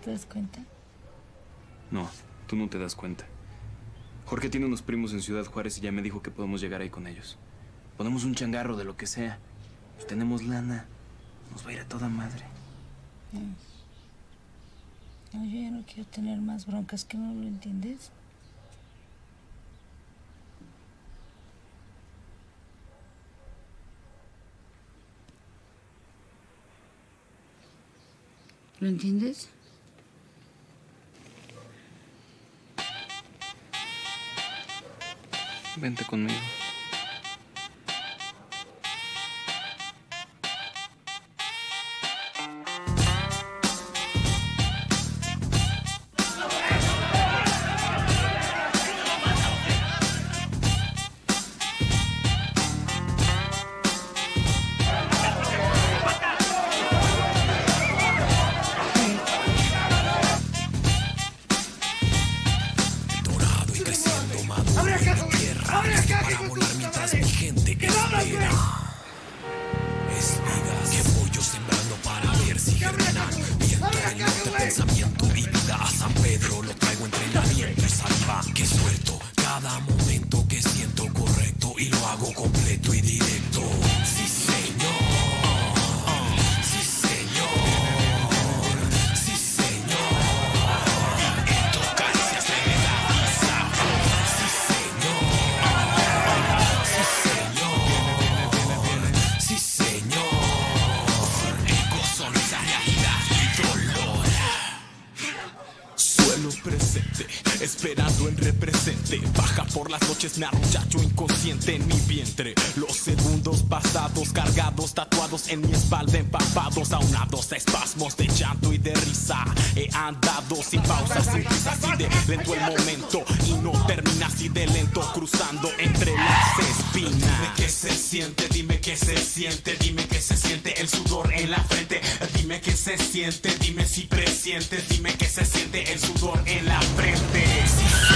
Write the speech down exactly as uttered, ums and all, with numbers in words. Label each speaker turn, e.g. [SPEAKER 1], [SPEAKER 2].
[SPEAKER 1] te das cuenta?
[SPEAKER 2] No, tú no te das cuenta. Jorge tiene unos primos en Ciudad Juárez y ya me dijo que podemos llegar ahí con ellos. Ponemos un changarro de lo que sea. Pues tenemos lana. Nos va a ir a toda madre.
[SPEAKER 1] No, yo ya no quiero tener más broncas, ¿que no lo entiendes? ¿Lo entiendes?
[SPEAKER 2] Vente conmigo.
[SPEAKER 3] Esperando en represente, baja por las noches, me arrochacho inconsciente en mi vientre. Los segundos pasados, cargados, tatuados en mi espalda, empapados, aunados a espasmos de llanto y de risa. He andado sin pausa, sin prisa, así de lento el momento y no termina así de lento, cruzando entre las espinas. Dime qué se siente, dime qué se siente, dime qué se siente el sudor en la frente. Dime qué se siente, dime si presientes, dime qué se siente el sudor en la frente. Sí,